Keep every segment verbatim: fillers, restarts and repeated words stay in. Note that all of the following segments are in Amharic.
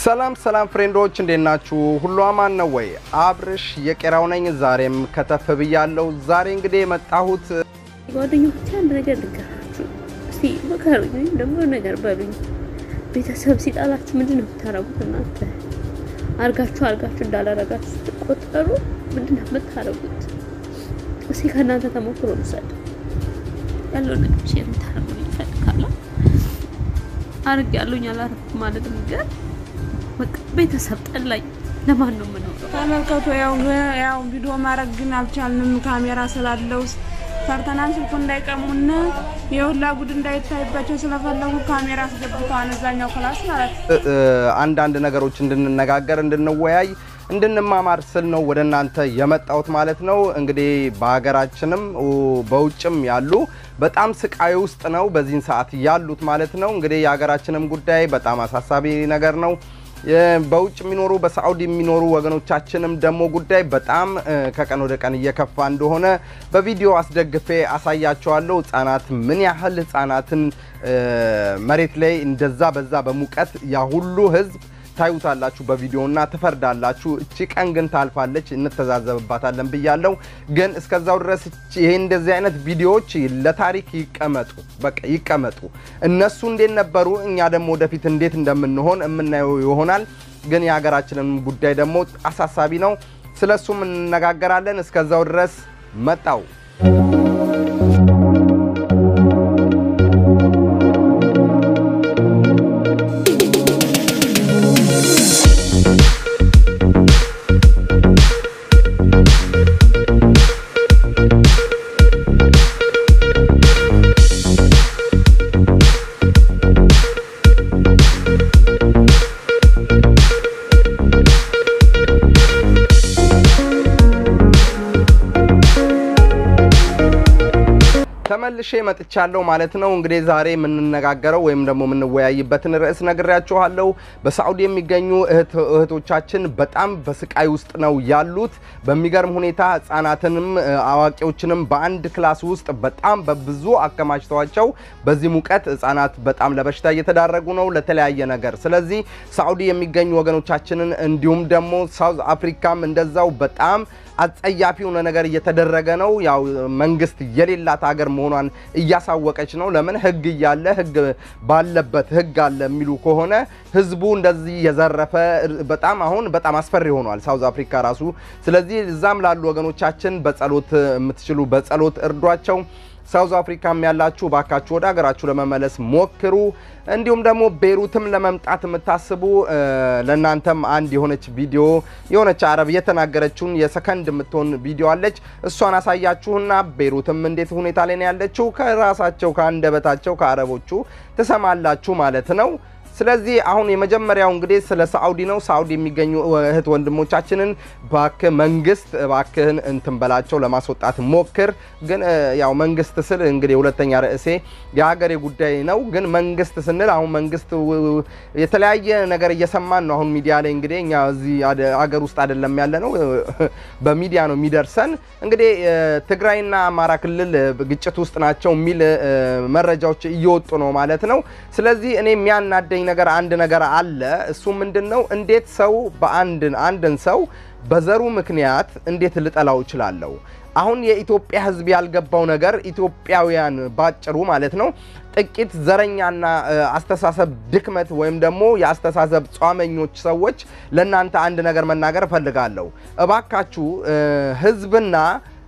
ሰላም ሰላም ፍሬንዶች እንዴት ናችሁ ሁሉ አማን ነው ወይ አብርሽ የቄራው ነኝ ዛሬም ከተፍ ብያለሁ ዛሬ እንግዲህ መጣሁት ጓደኞቼ አንድ ነገር ልንገራችሁ እስቲ መከሩኝ ደግሞ ነገር በሉኝ ቤተሰብ ሲጣላችሁ ምንድነው የምታረጉት እናንተ አርጋችሁ አርጋችሁ እንዳላረጋችሁ ተቆጠሩ ምንድነው የምታረጉት እስቲ ከእናንተ ተሞክሮ ልውሰድ ያለው ነገር ሼር ታረጉኝ ይፈልካላ አርግ ያሉኝ አላረኩ ማለት ነገር ቤተሰብ ጠላኝ ለማን ነው ምንወጣው ተመልከቱ ያው ያው ቪዲዮ ማረግ ግን አልቻልንም ካሜራ ስላለው ፈርተናን ስልኩ እንዳይቀሙና የሁላ ጉድ እንዳይታይባቸው ስለፈለጉ ካሜራ አስገብተው አነዛኛው ክላስ ማለት አንድ አንድ ነገሮች እንድንነጋገር እንድንወያይ እንድንማማር ስል ነው ወደናንተ የመጣውት ማለት ነው እንግዲህ በአገራችንም በውጭም ያሉ በጣም ስቃይ ውስጥ ነው በዚህን ሰዓት ያሉት ማለት ነው እንግዲህ የአገራችንም ጉዳይ በጣም አሳሳቢ ነገር ነው በውጭ የሚኖሩ በሳውዲ የሚኖሩ ወገኖቻችንም ደሞ ጉዳይ በጣም ከቀን ወደ ቀን እየከፋ እንደሆነ በቪዲዮ አስደግፌ አሳያቸዋለሁ ህፃናት ምን ያህል ህፃናትን መሬት ላይ እንደዛ በዛ በሙቀት ያ ሁሉ ህዝብ ታዩታላችሁ በቪዲዮና ተፈርዳላችሁ እቺ ቀን ግን ታልፋለች እንተዛዘብባታለን ብያለሁ ግን እስከዛው ድረስ ይሄ እንደዚህ አይነት ቪዲዮዎች ለታሪክ ይቀመጡ በቃ ይቀመጡ እነሱ እንዴት ነበሩ እኛ ደግሞ ወደፊት እንዴት እንደምንሆን እምናየው ይሆናል ግን የሀገራችንን ጉዳይ ደግሞ አሳሳቢ ነው ስለሱም እንነጋገራለን እስከዛው ድረስ መጣው ተመልሼ መጥቻለሁ ማለት ነው እንግዲህ ዛሬ ምን እንነጋገረው ወይም ደግሞ ምን ወያይበትን ርዕስ ነግራችኋለሁ በሳውዲ የሚገኙ እህቶቻችን በጣም በስቃይ ውስጥ ነው ያሉት በሚገርም ሁኔታ ህፃናትንም አዋቂዎችንም በአንድ ክላስ ውስጥ በጣም በብዙ አከማችተዋቸው በዚህ ሙቀት ህፃናት በጣም ለበሽታ እየተዳረጉ ነው ለተለያየ ነገር ስለዚህ ሳውዲ የሚገኙ ወገኖቻችንን እንዲሁም ደግሞ ሳውዝ አፍሪካም እንደዛው በጣም አጸያፊው ነገር እየተደረገ ነው ያው መንግስት የሌላት ሀገር መሆኗን እያሳወቀች ነው ለምን ህግ ያለ ህግ ባለበት ህግ አለ የሚሉ ከሆነ ህዝቡ እንደዚህ የዘረፈ በጣም አሁን በጣም አስፈሪ ሆኗል ሳውዝ አፍሪካ ራሱ ስለዚህ እዛም ላሉ ወገኖቻችን በጸሎት የምትችሉ በጸሎት እርዷቸው ሳውዝ አፍሪካም ያላችሁ ባካችሁ ወደ ሀገራችሁ ለመመለስ ሞክሩ እንዲሁም ደግሞ ቤሩትም ለመምጣት የምታስቡ ለናንተም አንድ የሆነች ቪዲዮ የሆነች አረብ የተናገረችውን የሰከንድ የምትሆን ቪዲዮ አለች እሷን አሳያችሁና ቤሩትም እንዴት ሁኔታ ላይ ነው ያለችው ከራሳቸው ከአንደበታቸው ከአረቦቹ ተሰማላችሁ ማለት ነው ስለዚህ አሁን የመጀመሪያው እንግዲህ ስለ ሳውዲ ነው ሳውዲ የሚገኙ እህት ወንድሞቻችንን ባክ መንግስት ባክህን እንትን በላቸው ለማስወጣት ሞክር ግን ያው መንግስት ስል እንግዲህ ሁለተኛ ርዕሴ የሀገሬ ጉዳይ ነው ግን መንግስት ስንል አሁን መንግስት የተለያየ ነገር እየሰማን ነው አሁን ሚዲያ ላይ እንግዲህ እኛ እዚህ ሀገር ውስጥ አይደለም ያለ ነው በሚዲያ ነው የሚደርሰን እንግዲህ ትግራይና አማራ ክልል ግጭት ውስጥ ናቸው ሚል መረጃዎች እየወጡ ነው ማለት ነው ስለዚህ እኔ የሚያናደኝ ነገር አንድ ነገር አለ እሱ ምንድነው እንዴት ሰው በአንድ አንድን ሰው በዘሩ ምክንያት እንዴት ልጠላው ይችላል አሁን የኢትዮጵያ ህዝብ ያልገባው ነገር ኢትዮጵያውያን ባጭሩ ማለት ነው ጥቂት ዘረኛና አስተሳሰብ ድክመት ወይም ደግሞ ያስተሳሰብ ጿመኞች ሰዎች ለናንተ አንድ ነገር መናገር ፈልጋለሁ እባካችሁ ህዝብና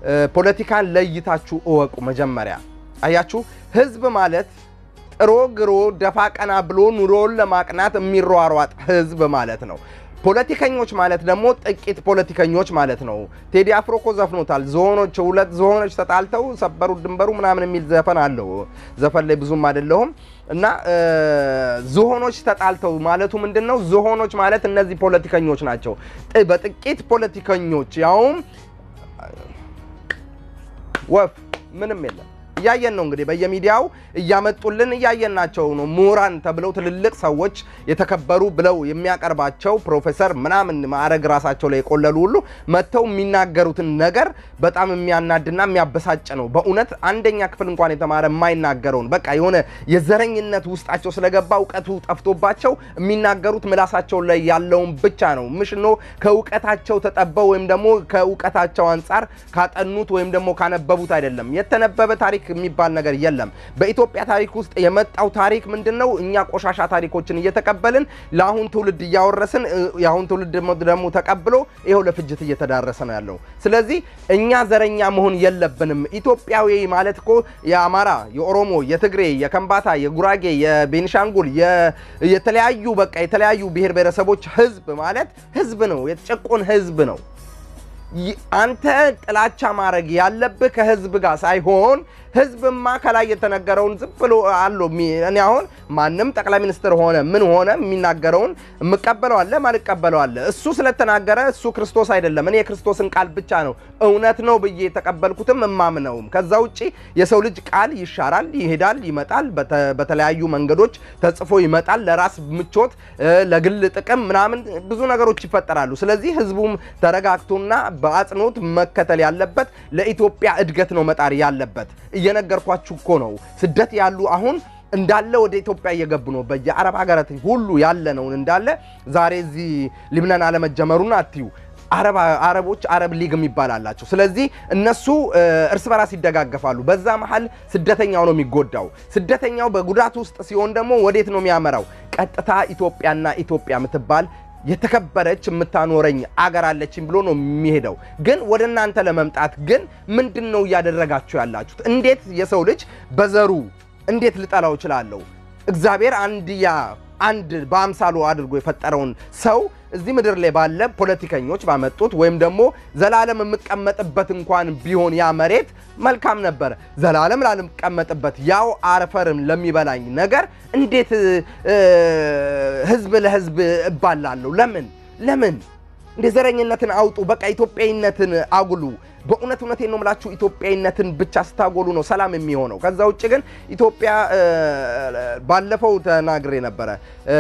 ፖለቲካን ለይታችሁ እወቁ መጀመሪያ አያችሁ ህዝብ ማለት ጥሮ ግሮ ደፋቀና ብሎ ኑሮን ለማቅናት የሚሯሯጥ ህዝብ ማለት ነው ፖለቲከኞች ማለት ደግሞ ጥቂት ፖለቲከኞች ማለት ነው ቴዲ አፍሮ ኮ ዘፍኖታል ዞኖች ሁለት ዞኖች ተጣልተው ሰበሩ ድንበሩ ምናምን የሚል ዘፈን አለው ዘፈን ላይ ብዙም አይደለም እና ዞኖች ተጣልተው ማለቱ ምንድነው ዞኖች ማለት እነዚህ ፖለቲከኞች ናቸው በጥቂት ፖለቲከኞች ያውም ወፍ ምንም የለም ያየን ነው እንግዲህ በየሚዲያው ያመጡልን ያየናቸው ነው ምሁራን ተብለው ትልልቅ ሰዎች የተከበሩ ብለው የሚያቀርባቸው ፕሮፌሰር ምናምን ማዕረግ ራሳቸው ላይ ቆለሉ ሁሉ መተው የሚናገሩትን ነገር በጣም የሚያናድና የሚያበሳጭ ነው በእውነት አንደኛ ክፍል እንኳን የተማረ የማይናገረውን በቃ የሆነ የዘረኝነት ውስጣቸው ስለገባ ዕውቀቱ ጠፍቶባቸው የሚናገሩት ምላሳቸው ላይ ያለውን ብቻ ነው ምሽኖ ከዕውቀታቸው ተጠበው ወይም ደግሞ ከዕውቀታቸው አንፃር ካጠኑት ወይም ደግሞ ካነበቡት አይደለም የተነበበ ታሪክ የሚባል ነገር የለም በኢትዮጵያ ታሪክ ውስጥ የመጣው ታሪክ ምንድነው እኛ ቆሻሻ ታሪኮችን እየተቀበልን ለአሁን ትውልድ ያወረስን ያሁን ትውልድ ደግሞ ተቀብሎ ይሄው ለፍጅት እየተዳረሰ ነው ያለው ስለዚህ እኛ ዘረኛ መሆን የለብንም ኢትዮጵያዊ ማለት እኮ የአማራ የኦሮሞ የትግሬ የከምባታ የጉራጌ የቤንሻንጉል የተለያዩ በቃ የተለያዩ ብሔር ብሔረሰቦች ህዝብ ማለት ህዝብ ነው የተጨቆን ህዝብ ነው አንተ ጥላቻ ማረግ ያለብህ ከህዝብ ጋር ሳይሆን ህዝብማ ከላይ የተነገረውን ዝም ብሎ አሉ እኔ አሁን ማንንም ጠቅላይ ሚኒስትር ሆነ ምን ሆነ የሚናገረውን መቀበለው አለ ማልቀበለው አለ እሱ ስለተናገረ እሱ ክርስቶስ አይደለም እኔ የክርስቶስን ቃል ብቻ ነው እውነት ነው ብዬ ተቀበልኩትም እማምነው ከዛ ውጪ የሰው ልጅ ቃል ይሻራል ይሄዳል ይመጣል በተለያዩ መንገዶች ተጽፎ ይመጣል ለራስ ምቾት ለግል ጥቅም ምናምን ብዙ ነገሮች ይፈጠራሉ ስለዚህ ህዝቡም ተረጋግቶና በአጽኖት መከተል ያለበት ለኢትዮጵያ እድገት ነው መጣር ያለበት እየነገርኳችሁ እኮ ነው ስደት ያሉ አሁን እንዳለ ወደ ኢትዮጵያ እየገቡ ነው በየአረብ ሀገራት ሁሉ ያለ ነው እንዳለ ዛሬ እዚ ሊብናን አለመጀመሩና አትዩ አረብ አረቦች አረብ ሊግ የሚባላላቸው ስለዚህ እነሱ እርስ በራስ ይደጋገፋሉ በዛ መሐል ስደተኛው ነው የሚጎዳው ስደተኛው በጉዳት ውስጥ ሲሆን ደግሞ ወዴት ነው የሚያመራው ቀጥታ ኢትዮጵያና ኢትዮጵያ ምትባል የተከበረች ምታኖረኝ አገር አለችኝ ብሎ ነው የሚሄደው ግን ወደናንተ ለመምጣት ግን ምንድነው ያደረጋችሁ ያላችሁት እንዴት የሰው ልጅ በዘሩ እንዴት ልጠላው ይችላል እግዚአብሔር አንድያ አንድ በአምሳሉ አድርጎ የፈጠረውን ሰው እዚህ ምድር ላይ ባለ ፖለቲከኞች ባመጡት ወይም ደግሞ ዘላለም መቀመጥበት እንኳን ቢሆን ያ መሬት መልካም ነበር ዘላለም ላልቀመጥበት ያው አረፈርም ለሚበላኝ ነገር እንዴት ህዝብ ለህዝብ እባላለሁ ለምን ለምን እንደ ዘረኝነትን አውጡ በቃ ኢትዮጵያዊነትን አጉሉ በእውነት እውነቴን ነው የምላችሁ ኢትዮጵያዊነትን ብቻ ስታጎሉ ነው ሰላም የሚሆነው ከዛ ውጪ ግን ኢትዮጵያ ባለፈው ተናግሬ ነበር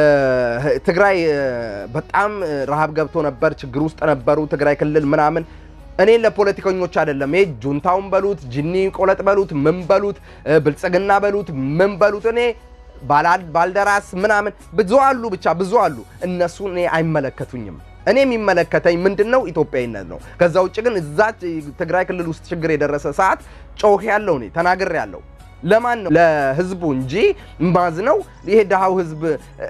ትግራይ በጣም ረሃብ ገብቶ ነበር ችግር ውስጥ ነበሩ ትግራይ ክልል ምናምን እኔ ለፖለቲከኞች አይደለም ይሄ ጁንታውን በሉት ጂኒ ቆለጥ በሉት ምን በሉት ብልጽግና በሉት ምን በሉት እኔ ባላል ባልደራስ ምናምን ብዙ አሉ ብቻ ብዙ አሉ እነሱ እኔ አይመለከቱኝም እኔ የሚመለከተኝ ምንድነው ኢትዮጵያዊነት ነው ከዛ ውጪ ግን እዛ ትግራይ ክልል ውስጥ ችግር የደረሰ ሰዓት ጮህ ያለው እኔ ተናግሬ ያለው ለማን ነው ለህዝቡ እንጂ ማዝነው ይሄ ደሃው ህዝብ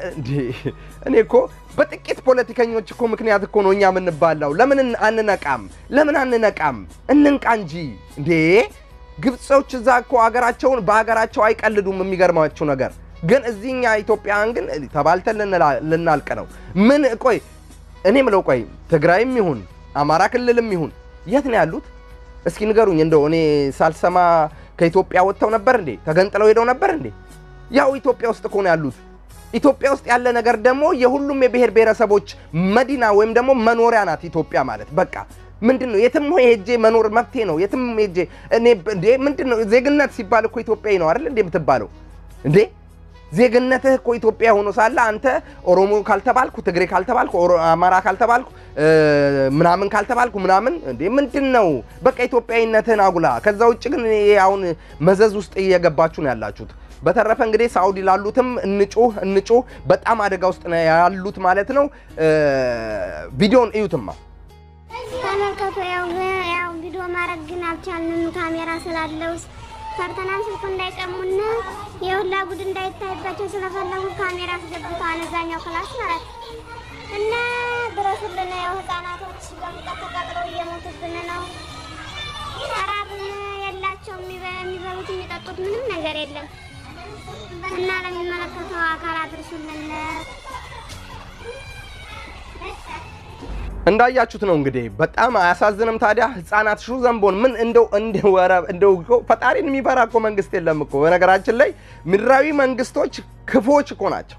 እኔ እኮ በጥቂት ፖለቲከኞች እኮ ምክንያት እኮ ነው እኛ ምን ባላው ለምን አንነቃም ለምን አንነቃም እንንቃ እንጂ እንዴ ግብጾች እዛ እኮ አገራቸውን በአገራቸው አይቀልዱም የሚገርማቸው ነገር ግን እዚህኛ ኢትዮጵያን ግን ተባልተን ልናልቅ ነው ምን ቆይ እኔ ምለው ቆይ ትግራይም ይሁን አማራ ክልልም ይሁን የት ነው ያሉት እስኪ ንገሩኝ እንደው እኔ ሳልሰማ ከኢትዮጵያ ወጥተው ነበር እንዴ ተገንጥለው ሄደው ነበር እንዴ ያው ኢትዮጵያ ውስጥ እኮ ነው ያሉት ኢትዮጵያ ውስጥ ያለ ነገር ደግሞ የሁሉም የብሔር ብሔረሰቦች መዲና ወይም ደግሞ መኖሪያ ናት ኢትዮጵያ ማለት በቃ ምንድነው የትም ሄጄ መኖር መፍቴ ነው የትም ሄጄ እኔ እንዴ ምንድነው ዜግነት ሲባል እኮ ኢትዮጵያዊ ነው አይደል እንዴ የምትባለው እንዴ ዜግነትህ እኮ ኢትዮጵያ ሆኖ ሳለ አንተ ኦሮሞ ካልተባልኩ ትግሬ ካልተባልኩ አማራ ካልተባልኩ ምናምን ካልተባልኩ ምናምን እንዴ ምንድነው በቃ ኢትዮጵያዊነትህን አጉላ ከዛ ውጪ ግን አሁን መዘዝ ውስጥ እየገባችሁ ነው ያላችሁት በተረፈ እንግዲህ ሳውዲ ላሉትም እንጩህ እንጩህ በጣም አደጋ ውስጥ ነው ያሉት ማለት ነው ቪዲዮን እዩትማ ተመልከቱ ያው ያው ቪዲዮ ማድረግ ግን አልቻልንም ካሜራ ስላለው ፈርተናን ስልኩ እንዳይቀሙን የሁላ ጉድ እንዳይታይባቸው ስለፈለጉ ካሜራ አስገብተዋል እዛኛው ክላስ ማለት እና ድረሱልን ያው ህፃናቶች በሙቀት ተቃጥለው እየሞቱብን ነው አራብ የላቸው የሚበሉት የሚጠጡት ምንም ነገር የለም እና ለሚመለከተው አካል አድርሱልን እንዳያችሁት ነው እንግዲህ በጣም አያሳዝንም ታዲያ ህፃናት ሹ ዘንቦን ምን እንደው እንደው ወራብ እንደው ፈጣሪን የሚፈራ እኮ መንግስት የለም እኮ በነገራችን ላይ ምድራዊ መንግስቶች ክፎች እኮ ናቸው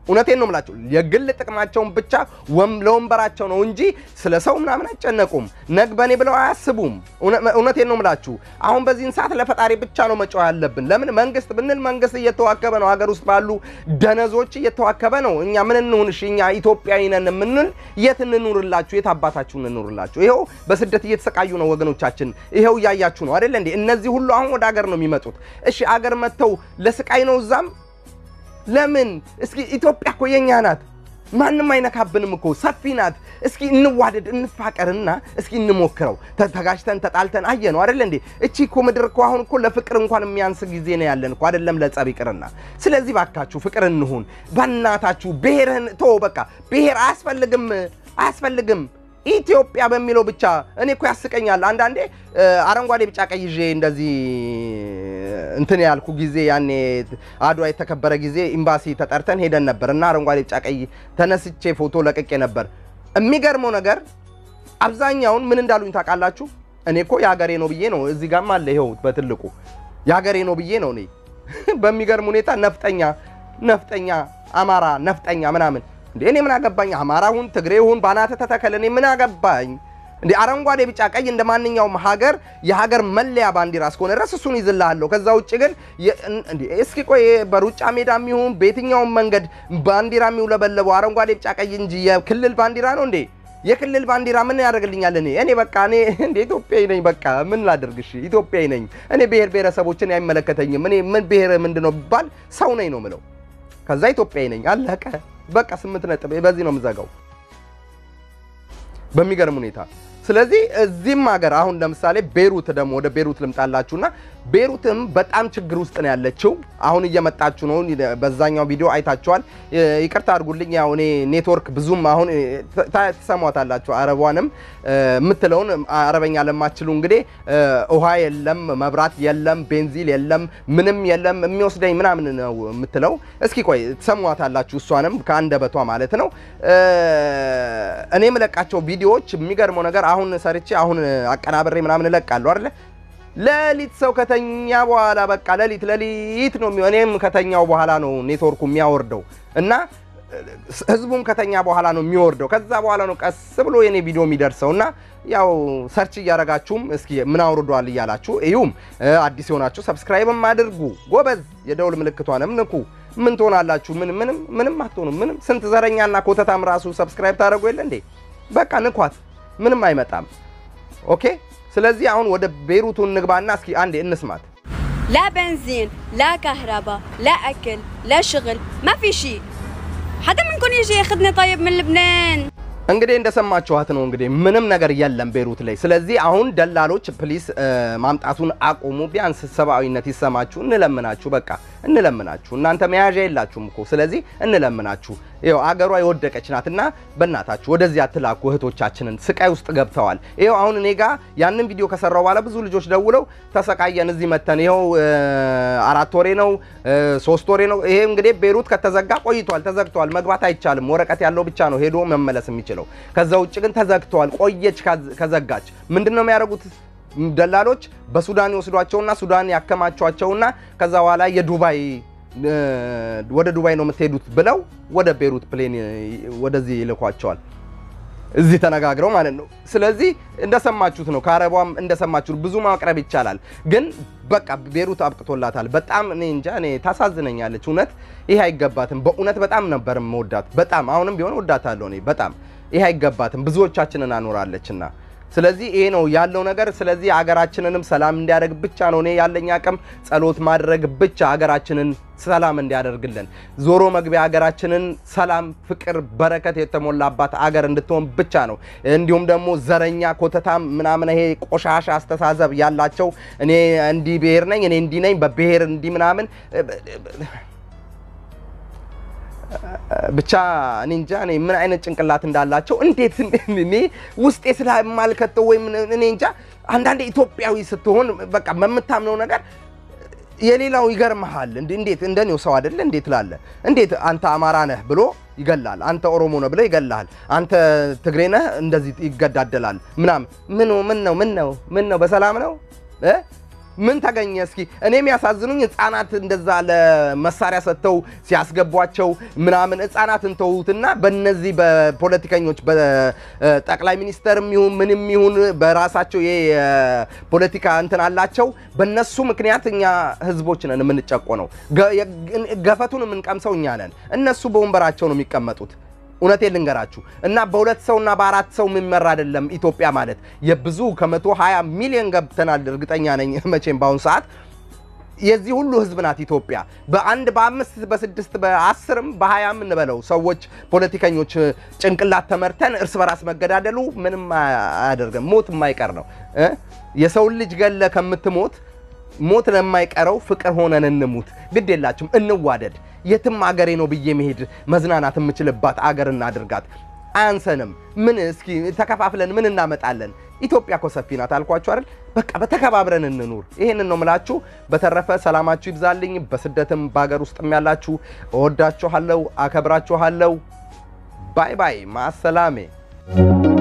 እውነቴን ነው የምላችሁ የግል ጥቅማቸውን ብቻ ወም ለወንበራቸው ነው እንጂ ስለ ሰው ምናምን አይጨነቁም ነግበኔ ብለው አያስቡም እውነቴን ነው የምላችሁ አሁን በዚህን ሰዓት ለፈጣሪ ብቻ ነው መጫው ያለብን ለምን መንግስት ብንል መንግስት እየተዋከበ ነው ሀገር ውስጥ ባሉ ደነዞች እየተዋከበ ነው እኛ ምን እንሁን እሺ እኛ ኢትዮጵያዊ ነን ምንል የት እንኑርላችሁ የት አባታችሁ እንኑርላችሁ ይሄው በስደት እየተሰቃዩ ነው ወገኖቻችን ይሄው ያያችሁ ነው አይደል እንዴ እነዚህ ሁሉ አሁን ወደ ሀገር ነው የሚመጡት እሺ ሀገር መተው ለስቃይ ነው እዛም ለምን እስኪ ኢትዮጵያ እኮ የኛ ናት ማንንም አይነካብንም እኮ ሰፊ ናት እስኪ እንዋደድ እንፋቀርና እስኪ እንሞክረው ተጋሽተን ተጣልተን አየ ነው አይደል እንዴ እቺ እኮ ምድር እኮ አሁን እኮ ለፍቅር እንኳን የሚያንስ ጊዜ ነው ያለን እኮ አይደለም ለጸብ ይቅርና ስለዚህ ባካችሁ ፍቅር እንሁን ባናታችሁ ብሔርን ቶ በቃ ብሔር አያስፈልግም አያስፈልግም ኢትዮጵያ በሚለው ብቻ እኔ እኮ ያስቀኛል አንዳንዴ አረንጓዴ ቢጫ ቀይ ይዤ እንደዚህ እንትን ያልኩ ጊዜ ያኔ አድዋ የተከበረ ጊዜ ኤምባሲ ተጠርተን ሄደን ነበርና አረንጓዴ ቢጫ ቀይ ተነስቼ ፎቶ ለቅቄ ነበር የሚገርመው ነገር አብዛኛውን ምን እንዳሉኝ ታውቃላችሁ እኔ እኮ ያገሬ ነው ብዬ ነው እዚህ ጋርም አለ ይሄው በትልቁ ያገሬ ነው ብዬ ነው እኔ በሚገርም ሁኔታ ነፍጠኛ ነፍጠኛ አማራ ነፍጠኛ ምናምን እንዴ እኔ ምን አገባኝ አማራውን ትግሬውን ባናተ ተተከለ እኔ ምን አገባኝ እንዴ አረንጓዴ ቢጫ ቀይ እንደማንኛውም ሀገር የሀገር መለያ ባንዲራ እስኮነ ድረስ እሱን ይዝልሃለሁ ከዛ ውጪ ግን እንዴ እስኪ ቆይ በሩጫ ሜዳም ይሁን በየትኛውም መንገድ ባንዲራ የሚውለበለበው አረንጓዴ ቢጫ ቀይ እንጂ የክልል ባንዲራ ነው እንዴ የክልል ባንዲራ ምን ያደርግልኛል እኔ እኔ በቃ እኔ እንዴ ኢትዮጵያዊ ነኝ በቃ ምን ላድርግሽ ኢትዮጵያዊ ነኝ እኔ ብሔር ብሔረሰቦችን አይመለከተኝም እኔ ምን ብሔር ምንድነው ባል ሰው ነኝ ነው ምለው ከዛ ኢትዮጵያዊ ነኝ አለቀ በቃ ስምንት ነጥብ በዚህ ነው ምዘጋው በሚገርም ሁኔታ ስለዚህ እዚህም ሀገር አሁን ለምሳሌ ቤሩት ደግሞ ወደ ቤሩት ልምጣላችሁና ቤሩትም በጣም ችግር ውስጥ ነው ያለችው አሁን እየመጣችሁ ነው በዛኛው ቪዲዮ አይታችኋል ይቅርታ አድርጉልኝ ያው እኔ ኔትወርክ ብዙም አሁን ተሰማታላችሁ አረቧንም ምትለውን አረበኛ ለማችሉ እንግዲህ ውሃ የለም መብራት የለም ቤንዚን የለም ምንም የለም የሚወስደኝ ምናምን ነው ምትለው እስኪ ቆይ ተሰማታላችሁ እሷንም ከአንደበቷ ማለት ነው እኔ መለቃቸው ቪዲዮዎች የሚገርመው ነገር አሁን ሰርቼ አሁን አቀናብሬ ምናምን ለቃለሁ አይደል ለሊት ሰው ከተኛ በኋላ በቃ ለሊት ለሊት ነው እኔም ከተኛው በኋላ ነው ኔትወርኩ የሚያወርደው እና ህዝቡም ከተኛ በኋላ ነው የሚወርደው ከዛ በኋላ ነው ቀስ ብሎ የኔ ቪዲዮ የሚደርሰውና ያው ሰርች ያረጋችሁም እስኪ ምን አውርዷል ይያላችሁ እዩም አዲስ ሆናችሁ ሰብስክራይብም አድርጉ ጎበዝ የደውል ምልክቷንም ንኩ ምን ትሆናላችሁ ምን ምንም ምንም አትሆኑ ምንም ስንት ዘረኛና ኮተታም ራሱ ሰብስክራይብ ታደርጉ የለ እንዴ በቃ ንኳት ምንም አይመጣም ኦኬ ስለዚህ አሁን ወደ ቤሩት እንግባና እስኪ አንዴ እንስማት لا بنزين لا كهرباء لا اكل لا شغل ما في شيء حدا منكم يجي ياخذني طيب من لبنان እንግዲህ እንደሰማችኋት ነው እንግዲህ ምንም ነገር የለም ቤሩት ላይ ስለዚህ አሁን ደላሎች ፕሊስ ማምጣቱን አቆሙ ቢያንስ ሰባዊነት ይሰማችሁ እንለምናችሁ በቃ እንለምናችሁ እናንተ መያዣ የላችሁም እኮ ስለዚህ እንለምናችሁ ይሄው አገሯ ይወደቀች ናትና በእናታችሁ ወደዚህ አትላኩ እህቶቻችንን ስቃይ ውስጥ ገብተዋል ይሄው አሁን እኔ ጋር ያንን ቪዲዮ ከሰራው በኋላ ብዙ ልጆች ደውለው ተሰቃየን እዚህ መተን ይሄው አራት ወሬ ነው ሶስት ወሬ ነው ይሄ እንግዲህ ቤሩት ከተዘጋ ቆይቷል ተዘግቷል መግባት አይቻልም ወረቀት ያለው ብቻ ነው ሄዶ መመለስ የሚችለው ከዛ ውጭ ግን ተዘግቷል ቆየች ከዘጋች ምንድነው የሚያደርጉት ደላሎች በሱዳን ይወስዷቸውና ሱዳን ያከማቿቸውና ከዛ በኋላ የዱባይ ወደ ዱባይ ነው የምትሄዱት ብለው ወደ ቤሩት ፕሌን ወደዚህ ይልኳቸዋል እዚህ ተነጋግረው ማለት ነው ስለዚህ እንደሰማችሁት ነው ካረቧም እንደሰማችሁት ብዙ ማቅረብ ይቻላል ግን በቃ ቤሩት አብቅቶላታል በጣም እኔ እንጃ እኔ ታሳዝነኛለች እውነት ይሄ አይገባትም በእውነት በጣም ነበር መወዳት በጣም አሁንም ቢሆን ወዳታለሁ እኔ በጣም ይሄ አይገባትም ብዙዎቻችንን አኖራለችና ስለዚህ ይሄ ነው ያለው ነገር ስለዚህ ሀገራችንንም ሰላም እንዲያደርግ ብቻ ነው እኔ ያለኝ አቅም ጸሎት ማድረግ ብቻ ሀገራችንን ሰላም እንዲያደርግልን ዞሮ መግቢያ ሀገራችንን ሰላም ፍቅር በረከት የተሞላባት ሀገር እንድትሆን ብቻ ነው እንዲሁም ደግሞ ዘረኛ ኮተታም ምናምን ይሄ ቆሻሻ አስተሳሰብ ያላቸው እኔ እንዲ ብሔር ነኝ እኔ እንዲ ነኝ በብሔር እንዲ ምናምን ብቻ እኔ እንጃ እኔ ምን አይነት ጭንቅላት እንዳላቸው እንዴት እኔ ውስጤ ስለማልከተው ወይ እኔ እንጃ አንዳንዴ ኢትዮጵያዊ ስትሆን በቃ መምታምነው ነገር የሌላው ይገርምሃል እንዴት እንደኔው ሰው አይደለ እንዴት ላለ እንዴት አንተ አማራ ነህ ብሎ ይገላል አንተ ኦሮሞ ነህ ብሎ ይገላል አንተ ትግሬ ነህ እንደዚህ ይገዳደላል ምናም ምን ምን ነው ምን ነው ምን ነው በሰላም ነው እ ምን ተገኘ እስኪ እኔም ያሳዝኑኝ ህፃናት እንደዛ ለመሳሪያ ሰጥተው ሲያስገቧቸው ምናምን ህፃናትን ተውትና በእነዚህ በፖለቲከኞች በጠቅላይ ሚኒስተርም ይሁን ምንም ይሁን በራሳቸው የፖለቲካ እንትን አላቸው በእነሱ ምክንያት እኛ ህዝቦች ነን የምንጨቆነው ገፈቱን የምንቀምሰው እኛ ነን እነሱ በወንበራቸው ነው የሚቀመጡት እውነቴን ልንገራችሁ እና በሁለት ሰውና በአራት ሰው የሚመራ አይደለም ኢትዮጵያ ማለት የብዙ ከመቶ ሃያ ሚሊዮን ገብተናል እርግጠኛ ነኝ መቼም ባሁን ሰዓት የዚህ ሁሉ ህዝብ ናት ኢትዮጵያ በአንድ በአምስት በስድስት በአስርም በሃያም እንበለው ሰዎች ፖለቲከኞች ጭንቅላት ተመርተን እርስ በራስ መገዳደሉ ምንም አያደርግም ሞት የማይቀር ነው የሰው ልጅ ገለ ከምትሞት ሞት ለማይቀረው ፍቅር ሆነን እንሙት ግድ የላችሁም እንዋደድ የትም አገሬ ነው ብዬ መሄድ መዝናናት የምችልባት አገር እናድርጋት አንሰንም ምን እስኪ ተከፋፍለን ምን እናመጣለን ኢትዮጵያ እኮ ሰፊ ናት አልኳችሁ አይደል በቃ በተከባብረን እንኑር ይሄንን ነው ምላችሁ በተረፈ ሰላማችሁ ይብዛልኝ በስደትም ባገር ውስጥም ያላችሁ እወዳችኋለሁ አከብራችኋለሁ ባይ ባይ ማሰላሜ